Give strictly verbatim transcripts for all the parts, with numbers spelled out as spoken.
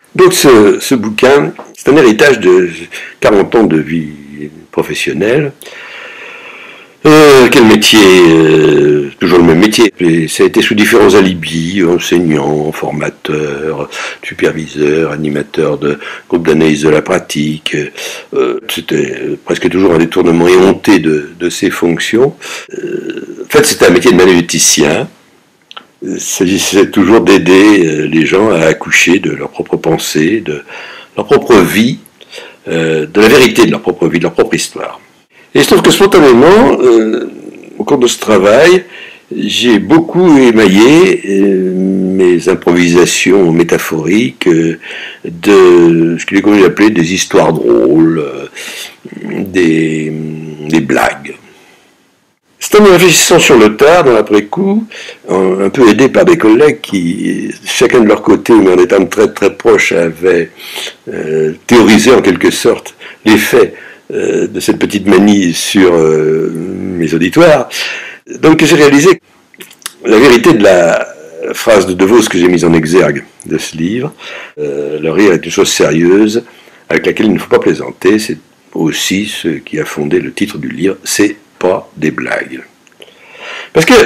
Donc ce, ce bouquin, c'est un héritage de quarante ans de vie professionnelle. Euh, quel métier euh, Toujours le même métier. Et ça a été sous différents alibis, enseignant, formateur, superviseur, animateur de groupe d'analyse de la pratique. Euh, C'était presque toujours un détournement éhonté de, de ses fonctions. Euh, en fait, c'était un métier de manuéticien. Il s'agissait toujours d'aider les gens à accoucher de leur propre pensée, de leur propre vie, euh, de la vérité de leur propre vie, de leur propre histoire. Et il se trouve que spontanément, euh, au cours de ce travail, j'ai beaucoup émaillé euh, mes improvisations métaphoriques euh, de ce qu'il est convenu d'appeler des histoires drôles, euh, des, des blagues. C'est en y réfléchissant sur le tard, dans l'après-coup, un peu aidé par des collègues qui, chacun de leur côté, mais en étant très très proches, avaient euh, théorisé en quelque sorte l'effet euh, de cette petite manie sur euh, mes auditoires. Donc j'ai réalisé la vérité de la phrase de De Vos que j'ai mise en exergue de ce livre. Euh, le rire est une chose sérieuse avec laquelle il ne faut pas plaisanter. C'est aussi ce qui a fondé le titre du livre, c'est pas des blagues. Parce que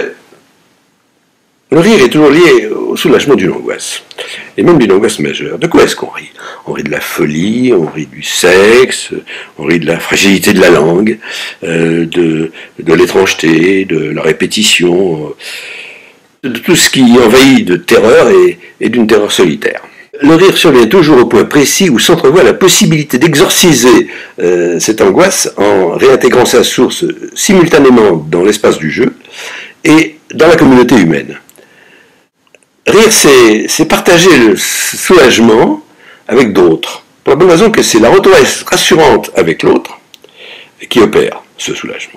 le rire est toujours lié au soulagement d'une angoisse, et même d'une angoisse majeure. De quoi est-ce qu'on rit? On rit de la folie, on rit du sexe, on rit de la fragilité de la langue, euh, de, de l'étrangeté, de la répétition, de tout ce qui envahit de terreur et, et d'une terreur solitaire. Le rire survient toujours au point précis où s'entrevoit la possibilité d'exorciser euh, cette angoisse en réintégrant sa source simultanément dans l'espace du jeu et dans la communauté humaine. Rire, c'est, c'est partager le soulagement avec d'autres, pour la bonne raison que c'est la retrouvaille rassurante avec l'autre qui opère ce soulagement.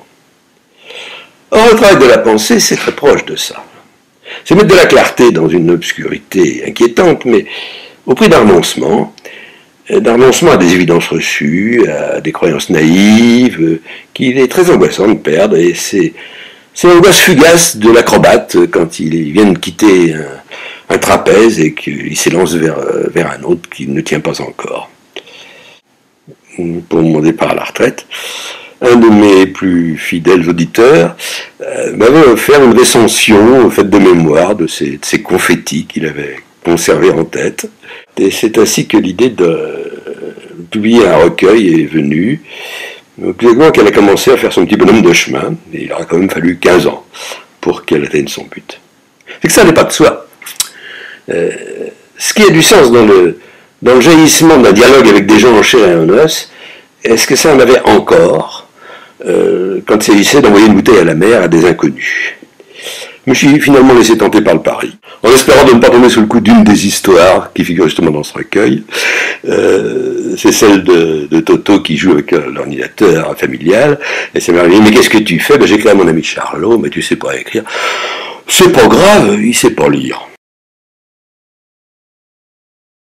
Or, le travail de la pensée, c'est très proche de ça. C'est mettre de la clarté dans une obscurité inquiétante, mais au prix d'un renoncement, d'un renoncement à des évidences reçues, à des croyances naïves, euh, qu'il est très angoissant de perdre, et c'est, c'est l'angoisse fugace de l'acrobate quand il vient de quitter un, un trapèze et qu'il s'élance vers, vers un autre qui ne tient pas encore. Pour mon départ à la retraite, un de mes plus fidèles auditeurs euh, m'avait offert une recension faite de mémoire de ces, de ces confettis qu'il avait conservés en tête. Et c'est ainsi que l'idée de publier un recueil est venue, plus qu'elle a commencé à faire son petit bonhomme de chemin, et il aura quand même fallu quinze ans pour qu'elle atteigne son but. C'est que ça n'est pas de soi. Euh, ce qui a du sens dans le, dans le jaillissement d'un dialogue avec des gens en chair et en os, est-ce que ça en avait encore euh, quand il s'agissait d'envoyer une bouteille à la mer à des inconnus? Je me suis finalement laissé tenter par le pari, en espérant de ne pas tomber sous le coup d'une des histoires qui figurent justement dans ce recueil. Euh, c'est celle de, de Toto qui joue avec l'ordinateur familial, et ça m'a dit, mais qu'est-ce que tu fais? Ben, j'écris à mon ami Charlot, mais tu sais pas écrire. C'est pas grave, il sait pas lire.